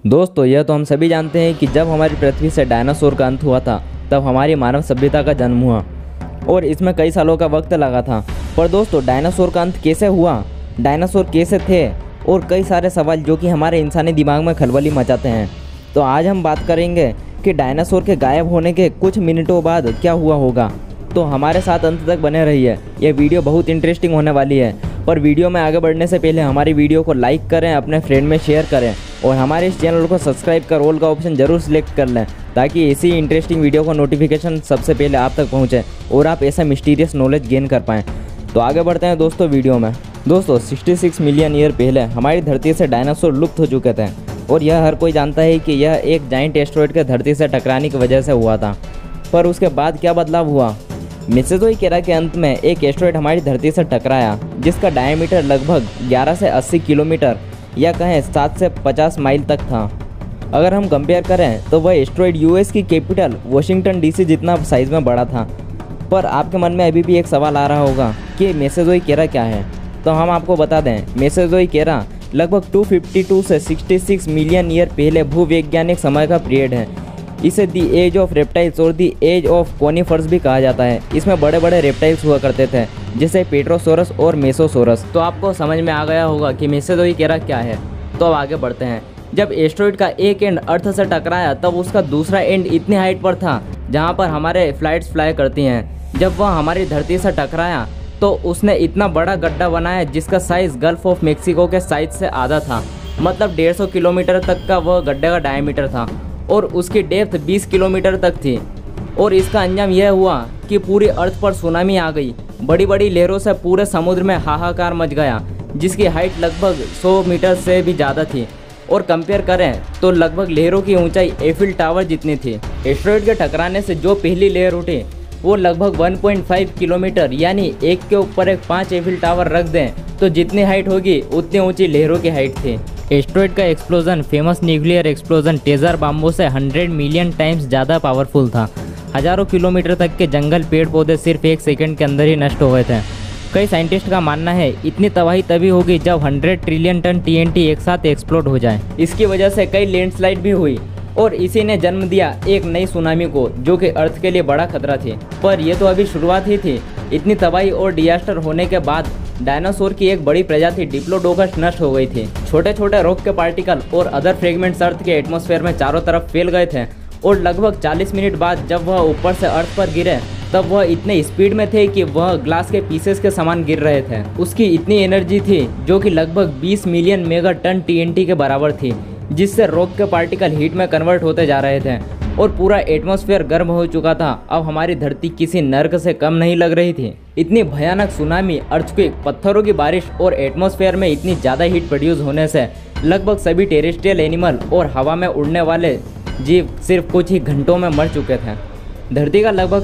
दोस्तों यह तो हम सभी जानते हैं कि जब हमारी पृथ्वी से डायनासोर का अंत हुआ था तब हमारी मानव सभ्यता का जन्म हुआ और इसमें कई सालों का वक्त लगा था। पर दोस्तों डायनासोर का अंत कैसे हुआ, डायनासोर कैसे थे और कई सारे सवाल जो कि हमारे इंसानी दिमाग में खलबली मचाते हैं। तो आज हम बात करेंगे कि डायनासोर के गायब होने के कुछ मिनटों बाद क्या हुआ होगा। तो हमारे साथ अंत तक बने रहिए, यह वीडियो बहुत इंटरेस्टिंग होने वाली है। पर वीडियो में आगे बढ़ने से पहले हमारी वीडियो को लाइक करें, अपने फ्रेंड में शेयर करें और हमारे इस चैनल को सब्सक्राइब कर ऑल का ऑप्शन ज़रूर सिलेक्ट कर लें ताकि इसी इंटरेस्टिंग वीडियो का नोटिफिकेशन सबसे पहले आप तक पहुंचे और आप ऐसा मिस्टीरियस नॉलेज गेन कर पाएँ। तो आगे बढ़ते हैं दोस्तों वीडियो में। दोस्तों 66 मिलियन ईयर पहले हमारी धरती से डायनासोर लुप्त हो चुके थे और यह हर कोई जानता है कि यह एक जाइंट एस्टेरॉयड के धरती से टकराने की वजह से हुआ था। पर उसके बाद क्या बदलाव हुआ। मेसोजोइक एरा के अंत में एक एस्टेरॉयड हमारी धरती से टकराया जिसका डायमीटर लगभग 11 से 80 किलोमीटर या कहें 7 से 50 माइल तक था। अगर हम कंपेयर करें तो वह एस्टेरॉयड यूएस की कैपिटल वाशिंगटन डीसी जितना साइज़ में बड़ा था। पर आपके मन में अभी भी एक सवाल आ रहा होगा कि मेसोजोइक एरा क्या है। तो हम आपको बता दें, मेसोजोइक एरा लगभग 252 से 66 मिलियन ईयर पहले भूवैज्ञानिक समय का पीरियड है। इसे दी एज ऑफ रेप्टाइल्स और दी एज ऑफ कॉनिफर्स भी कहा जाता है। इसमें बड़े बड़े रेप्टाइल्स हुआ करते थे जैसे पेट्रोसोरस और मेसोसोरस। तो आपको समझ में आ गया होगा कि मेसोजोइक एरा क्या है। तो अब आगे बढ़ते हैं। जब एस्टेरॉयड का एक एंड अर्थ से टकराया तब उसका दूसरा एंड इतनी हाइट पर था जहाँ पर हमारे फ्लाइट्स फ्लाई करती हैं। जब वह हमारी धरती से टकराया तो उसने इतना बड़ा गड्ढा बनाया जिसका साइज़ गल्फ ऑफ मेक्सिको के साइज से आधा था। मतलब 150 किलोमीटर तक का वह गड्ढे का डायमीटर था और उसकी डेप्थ 20 किलोमीटर तक थी। और इसका अंजाम यह हुआ कि पूरी अर्थ पर सुनामी आ गई। बड़ी बड़ी लहरों से पूरे समुद्र में हाहाकार मच गया जिसकी हाइट लगभग 100 मीटर से भी ज़्यादा थी। और कंपेयर करें तो लगभग लहरों की ऊंचाई एफिल टावर जितनी थी। एस्टेरॉयड के टकराने से जो पहली लहर उठी वो लगभग 1.5 किलोमीटर यानी एक के ऊपर एक 5 एफिल टावर रख दें तो जितनी हाइट होगी उतनी ऊंची लहरों की हाइट थी। एस्टेरॉयड का explosion famous nuclear explosion Tsar Bomba से 100 मिलियन टाइम्स ज़्यादा पावरफुल था। हजारों किलोमीटर तक के जंगल पेड़ पौधे सिर्फ 1 सेकंड के अंदर ही नष्ट हो गए थे। कई साइंटिस्ट का मानना है इतनी तबाही तभी होगी जब 100 ट्रिलियन टन टीएनटी एक साथ एक्सप्लोड हो जाए। इसकी वजह से कई लैंडस्लाइड भी हुई और इसी ने जन्म दिया एक नई सुनामी को जो कि अर्थ के लिए बड़ा खतरा थी। पर यह तो अभी शुरुआत ही थी। इतनी तबाही और डिजास्टर होने के बाद डायनासोर की एक बड़ी प्रजाति डिप्लोडोकस नष्ट हो गई थी। छोटे छोटे रॉक के पार्टिकल और अदर फ्रेगमेंट्स अर्थ के एटमॉस्फेयर में चारों तरफ फैल गए थे और लगभग 40 मिनट बाद जब वह ऊपर से अर्थ पर गिरे तब वह इतने स्पीड में थे कि वह ग्लास के पीसेस के समान गिर रहे थे। उसकी इतनी एनर्जी थी जो कि लगभग 20 मिलियन मेगा टन टीएनटी के बराबर थी, जिससे रॉक के पार्टिकल हीट में कन्वर्ट होते जा रहे थे और पूरा एटमॉस्फेयर गर्म हो चुका था। अब हमारी धरती किसी नर्क से कम नहीं लग रही थी। इतनी भयानक सुनामी, अर्थक्वेक, पत्थरों की बारिश और एटमॉस्फेयर में इतनी ज़्यादा हीट प्रोड्यूस होने से लगभग सभी टेरेस्ट्रियल एनिमल और हवा में उड़ने वाले जीव सिर्फ कुछ ही घंटों में मर चुके थे। धरती का लगभग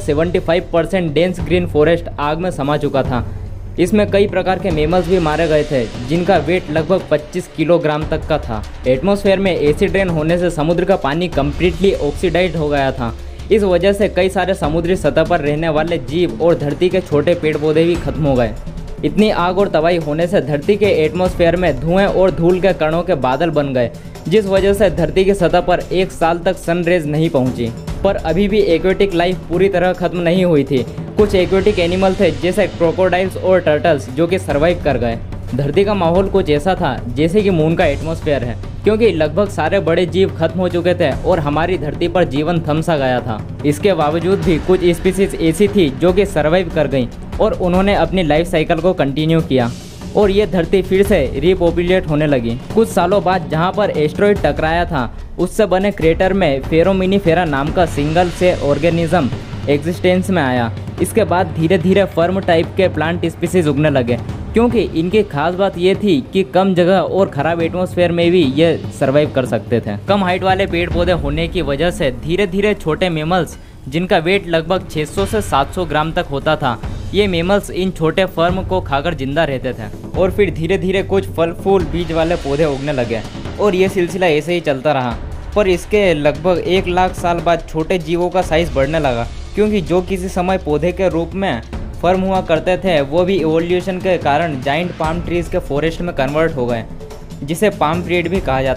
75% डेंस ग्रीन फॉरेस्ट आग में समा चुका था। इसमें कई प्रकार के मैमल्स भी मारे गए थे जिनका वेट लगभग 25 किलोग्राम तक का था। एटमॉस्फेयर में एसिड रेन होने से समुद्र का पानी कम्प्लीटली ऑक्सीडाइज्ड हो गया था। इस वजह से कई सारे समुद्री सतह पर रहने वाले जीव और धरती के छोटे पेड़ पौधे भी खत्म हो गए। इतनी आग और तबाही होने से धरती के एटमॉस्फेयर में धुएं और धूल के कणों के बादल बन गए जिस वजह से धरती की सतह पर 1 साल तक सन रेज नहीं पहुंची। पर अभी भी एक्वेटिक लाइफ पूरी तरह खत्म नहीं हुई थी। कुछ एक्वेटिक एनिमल थे जैसे क्रोकोडाइल्स और टर्टल्स जो कि सर्वाइव कर गए। धरती का माहौल कुछ ऐसा था जैसे कि मून का एटमॉस्फेयर है, क्योंकि लगभग सारे बड़े जीव खत्म हो चुके थे और हमारी धरती पर जीवन थम सा गया था। इसके बावजूद भी कुछ स्पीसीज ऐसी थी जो कि सर्वाइव कर गईं और उन्होंने अपनी लाइफ साइकिल को कंटिन्यू किया और ये धरती फिर से रिपॉपुलेट होने लगी। कुछ सालों बाद जहाँ पर एस्टेरॉयड टकराया था उससे बने क्रेटर में फेरोमिनीफेरा नाम का सिंगल से ऑर्गेनिज्म एग्जिस्टेंस में आया। इसके बाद धीरे धीरे फर्म टाइप के प्लांट स्पीसीज उगने लगे, क्योंकि इनकी खास बात ये थी कि कम जगह और खराब एटमॉस्फेयर में भी ये सर्वाइव कर सकते थे। कम हाइट वाले पेड़ पौधे होने की वजह से धीरे धीरे छोटे मैमल्स जिनका वेट लगभग 600 से 700 ग्राम तक होता था, ये मैमल्स इन छोटे फर्म को खाकर जिंदा रहते थे और फिर धीरे धीरे कुछ फल फूल बीज वाले पौधे उगने लगे और ये सिलसिला ऐसे ही चलता रहा। पर इसके लगभग 1 लाख साल बाद छोटे जीवों का साइज बढ़ने लगा, क्योंकि जो किसी समय पौधे के रूप में फर्म हुआ करते थे वो भी इवोल्यूशन के कारण जाइंट पाम ट्रीज के फॉरेस्ट में कन्वर्ट हो गए, जिसे पाम पीरियड भी कहा जाता है।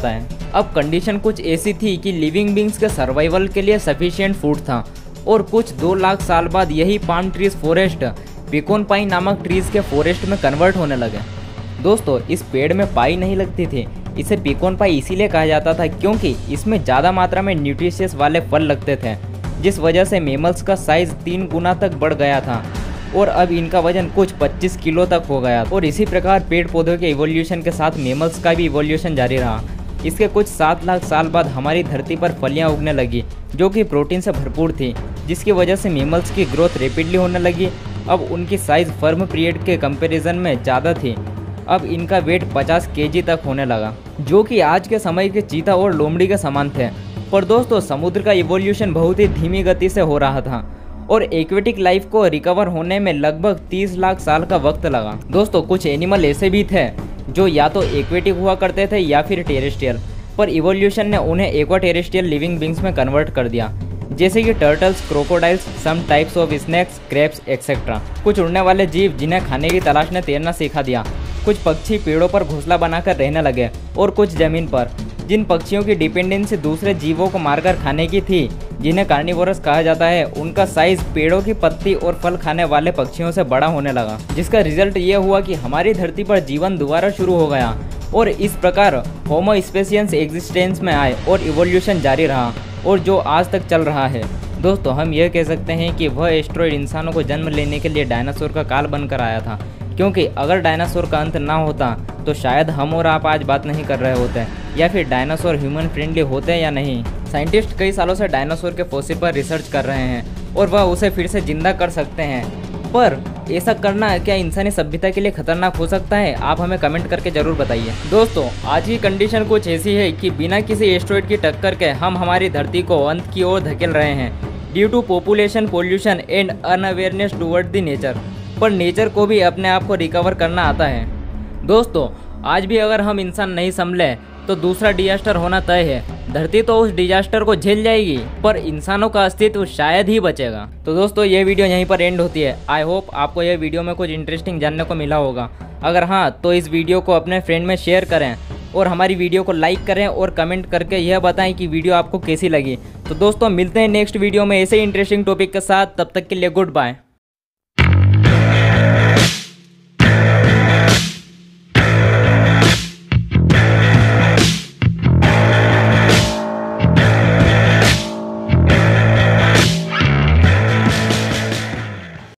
अब कंडीशन कुछ ऐसी थी कि लिविंग बींग्स के सर्वाइवल के लिए सफिशिएंट फूड था और कुछ 2 लाख साल बाद यही पाम ट्रीज फॉरेस्ट पिकोन पाइन नामक ट्रीज के फॉरेस्ट में कन्वर्ट होने लगे। दोस्तों इस पेड़ में पाई नहीं लगती थी, इसे पिकोन पाई इसीलिए कहा जाता था क्योंकि इसमें ज़्यादा मात्रा में न्यूट्रिशियस वाले फल लगते थे, जिस वजह से मेमल्स का साइज 3 गुना तक बढ़ गया था और अब इनका वजन कुछ 25 किलो तक हो गया। और इसी प्रकार पेड़ पौधों के इवोल्यूशन के साथ मेमल्स का भी इवोल्यूशन जारी रहा। इसके कुछ 7 लाख साल बाद हमारी धरती पर फलियां उगने लगी जो कि प्रोटीन से भरपूर थी, जिसकी वजह से मेमल्स की ग्रोथ रैपिडली होने लगी। अब उनकी साइज़ फर्म पीरियड के कंपैरिजन में ज़्यादा थी। अब इनका वेट 50 केजी तक होने लगा, जो कि आज के समय के चीता और लोमड़ी के समान थे। पर दोस्तों समुद्र का इवोल्यूशन बहुत ही धीमी गति से हो रहा था और एक्वेटिक लाइफ को रिकवर होने में लगभग 30 लाख साल का वक्त लगा। दोस्तों कुछ एनिमल ऐसे भी थे जो या तो एक्वेटिक हुआ करते थे या फिर टेरेस्ट्रियल, पर इवोल्यूशन ने उन्हें एक्वा टेरेस्ट्रियल लिविंग बींग्स में कन्वर्ट कर दिया, जैसे कि turtles, crocodiles, some types of snakes, crabs etcetera. कुछ उड़ने वाले जीव जिन्हें खाने की तलाश ने तैरना सिखा दिया। कुछ पक्षी पेड़ों पर घोंसला बनाकर रहने लगे और कुछ जमीन पर। जिन पक्षियों की डिपेंडेंसी दूसरे जीवों को मारकर खाने की थी, जिन्हें कार्निवोरस कहा जाता है, उनका साइज पेड़ों की पत्ती और फल खाने वाले पक्षियों से बड़ा होने लगा, जिसका रिजल्ट ये हुआ कि हमारी धरती पर जीवन दोबारा शुरू हो गया और इस प्रकार होमो स्पेसियंस एग्जिस्टेंस में आए और इवोल्यूशन जारी रहा और जो आज तक चल रहा है। दोस्तों हम यह कह सकते हैं कि वह एस्ट्रॉयड इंसानों को जन्म लेने के लिए डायनासोर का काल बनकर आया था, क्योंकि अगर डायनासोर का अंत ना होता तो शायद हम और आप आज बात नहीं कर रहे होते, या फिर डायनासोर ह्यूमन फ्रेंडली होते या नहीं। साइंटिस्ट कई सालों से डायनासोर के फॉसिल पर रिसर्च कर रहे हैं और वह उसे फिर से जिंदा कर सकते हैं, पर ऐसा करना क्या इंसानी सभ्यता के लिए खतरनाक हो सकता है? आप हमें कमेंट करके जरूर बताइए। दोस्तों आज की कंडीशन कुछ ऐसी है कि बिना किसी एस्ट्रॉयड की टक्कर के हम हमारी धरती को अंत की ओर धकेल रहे हैं due to population, pollution and unawareness toward the nature. पर नेचर को भी अपने आप को रिकवर करना आता है। दोस्तों आज भी अगर हम इंसान नहीं संभले तो दूसरा डिजास्टर होना तय है। धरती तो उस डिजास्टर को झेल जाएगी, पर इंसानों का अस्तित्व शायद ही बचेगा। तो दोस्तों ये वीडियो यहीं पर एंड होती है। आई होप आपको यह वीडियो में कुछ इंटरेस्टिंग जानने को मिला होगा। अगर हाँ तो इस वीडियो को अपने फ्रेंड में शेयर करें और हमारी वीडियो को लाइक करें और कमेंट करके यह बताएं कि वीडियो आपको कैसी लगी। तो दोस्तों मिलते हैं नेक्स्ट वीडियो में ऐसे ही इंटरेस्टिंग टॉपिक के साथ। तब तक के लिए गुड बाय।